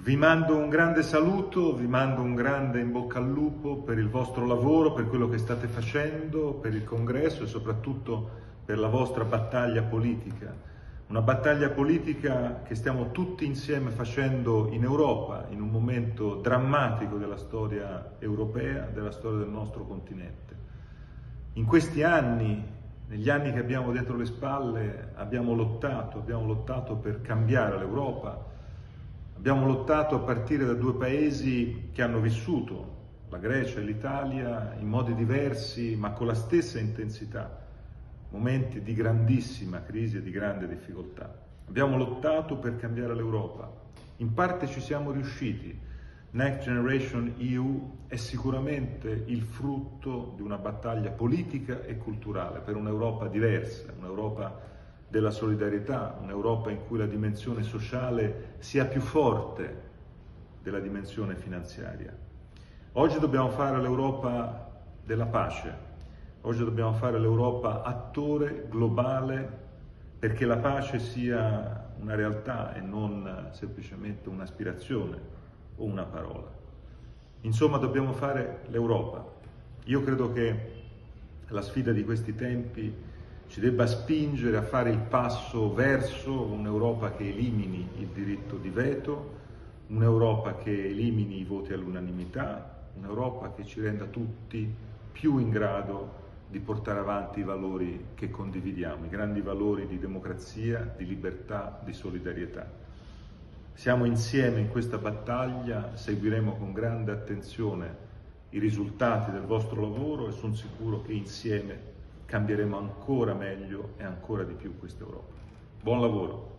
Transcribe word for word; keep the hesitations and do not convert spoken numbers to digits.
Vi mando un grande saluto, vi mando un grande in bocca al lupo per il vostro lavoro, per quello che state facendo, per il congresso e soprattutto per la vostra battaglia politica. Una battaglia politica che stiamo tutti insieme facendo in Europa, in un momento drammatico della storia europea, della storia del nostro continente. In questi anni, negli anni che abbiamo dietro le spalle, abbiamo lottato, abbiamo lottato per cambiare l'Europa. Abbiamo lottato a partire da due paesi che hanno vissuto, la Grecia e l'Italia, in modi diversi ma con la stessa intensità, momenti di grandissima crisi e di grande difficoltà. Abbiamo lottato per cambiare l'Europa, in parte ci siamo riusciti. Next Generation E U è sicuramente il frutto di una battaglia politica e culturale per un'Europa diversa, un'Europa della solidarietà, un'Europa in cui la dimensione sociale sia più forte della dimensione finanziaria. Oggi dobbiamo fare l'Europa della pace, oggi dobbiamo fare l'Europa attore globale perché la pace sia una realtà e non semplicemente un'aspirazione o una parola. Insomma, dobbiamo fare l'Europa. Io credo che la sfida di questi tempi ci debba spingere a fare il passo verso un'Europa che elimini il diritto di veto, un'Europa che elimini i voti all'unanimità, un'Europa che ci renda tutti più in grado di portare avanti i valori che condividiamo, i grandi valori di democrazia, di libertà, di solidarietà. Siamo insieme in questa battaglia, seguiremo con grande attenzione i risultati del vostro lavoro e sono sicuro che insieme cambieremo ancora meglio e ancora di più questa Europa. Buon lavoro!